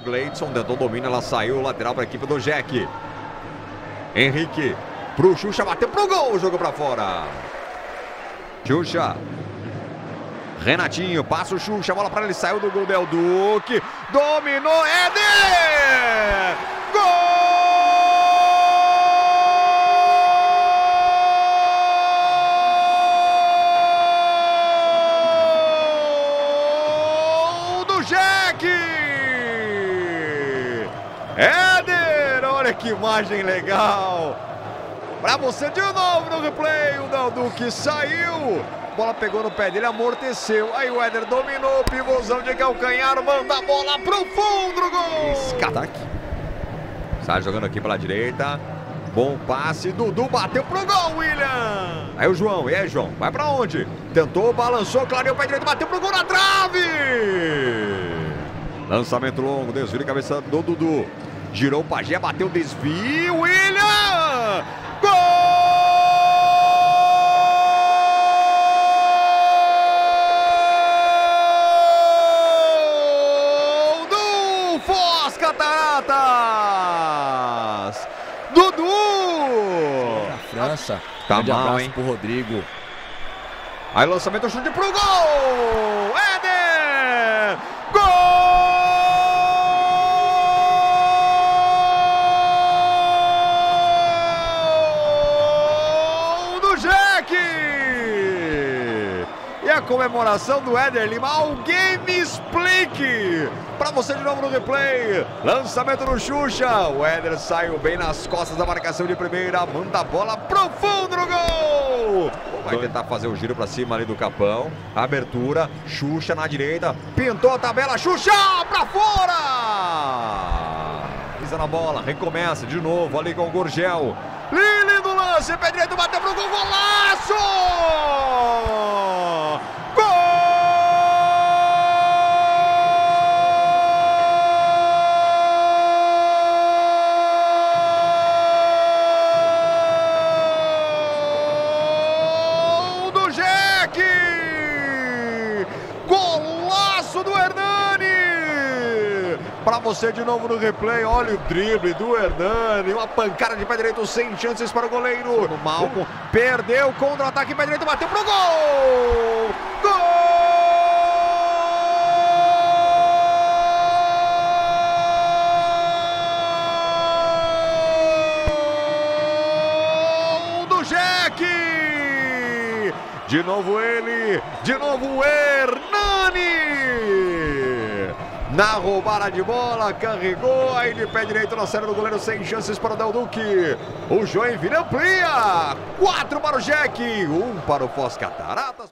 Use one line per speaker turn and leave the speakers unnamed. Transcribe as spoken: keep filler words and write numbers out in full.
Gleidson, tentou domínio, ela saiu, lateral para a equipe do Jack. Henrique, pro Xuxa, bateu pro gol, jogou para fora. Xuxa. Renatinho, passa o Xuxa, bola para ele, saiu do gol, Del Duque. Dominou, Éder! Gol! Jack! Éder! Olha que imagem legal! Pra você de novo no replay, o Del Duque saiu, bola pegou no pé dele, amorteceu, aí o Éder dominou, pivôzão de calcanhar, manda a bola pro fundo, gol! Escataque. Sai jogando aqui pela direita, bom passe, Dudu bateu pro gol, William! Aí o João, e aí João, vai pra onde? Tentou, balançou, clareou o pé direito, bateu pro gol na trave! Lançamento longo, desvio de cabeça do Dudu. Girou o Pajé, bateu o desvio, William! Gol do Foz Cataratas! Dudu!
Na França.
Tá
Grande
mal,
abraço
hein?
pro Rodrigo.
Aí lançamento, chute pro gol! Éder! Gol! Do Jack! E a comemoração do Éder Lima. Alguém me explique! Pra você de novo no replay. Lançamento no Xuxa. O Éder saiu bem nas costas da marcação de primeira. Manda a bola pro fundo no gol! Vai tentar fazer o giro pra cima ali do Capão. Abertura, Xuxa na direita. Pintou a tabela, Xuxa pra fora! Pisa na bola, recomeça de novo ali com o Gurgel. Lili do lance, pé direito, bateu pro gol, golaço! Golaço do Hernani! Para você de novo no replay, olha o drible do Hernani, uma pancada de pé direito sem chances para o goleiro. O Malcom perdeu, contra-ataque, pé direito, bateu pro gol! Gol do Jack! De novo ele, de novo o Hernani! Na roubada de bola, carregou, aí de pé direito na série do goleiro, sem chances para o Del Duque. O Joinville amplia, quatro para o Jack, um para o Foz Cataratas.